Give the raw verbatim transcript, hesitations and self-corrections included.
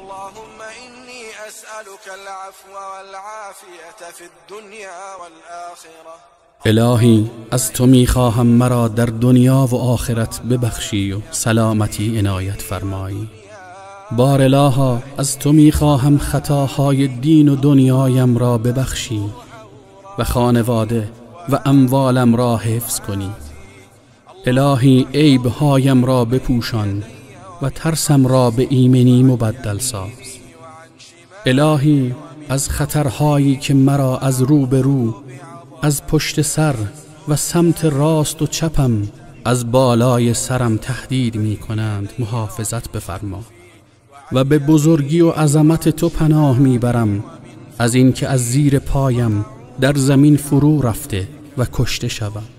اللهم إني أسألك العفو والعافية في الدنيا والآخرة. الهی از تو میخواهم مرا در دنیا و آخرت ببخشی و سلامتی عنایت فرمایی. بار الها از تو میخواهم خطاهای دین و دنیایم را ببخشی و خانواده و اموالم را حفظ کنی. الهی عیبهایم را بپوشان و ترسم را به ایمنی مبدل ساز. الهی از خطرهایی که مرا از رو به رو، از پشت سر و سمت راست و چپم، از بالای سرم تهدید می کنند محافظت بفرما و به بزرگی و عظمت تو پناه می برم از این که از زیر پایم در زمین فرو رفته و کشته شوم.